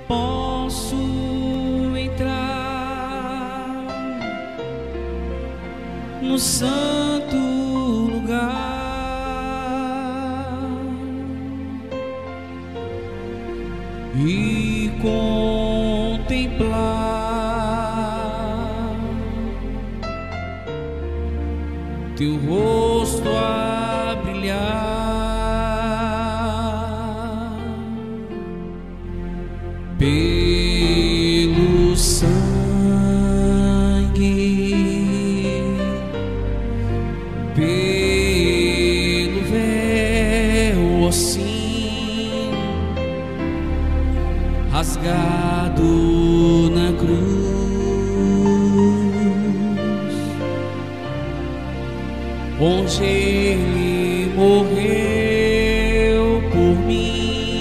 posso entrar no santo lugar e contemplar teu rosto a brilhar. Pelo sangue, pelo véu assim rasgado na cruz, onde ele morreu por mim.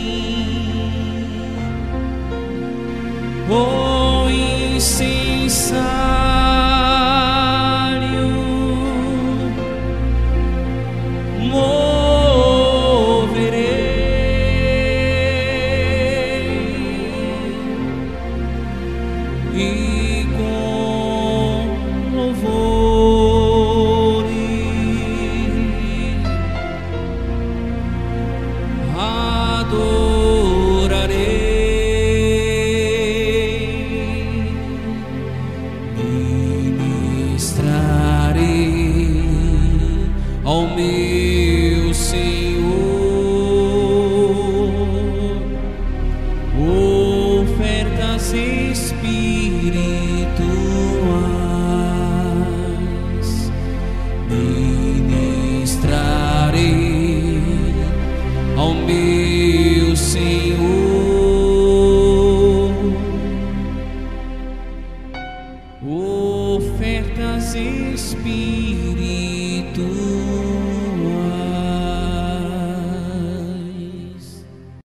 O incensário moverei e com louvores adorarei. Ao meu Senhor ofertas espirituais, ministrarei ao meu Senhor ofertas espirituais.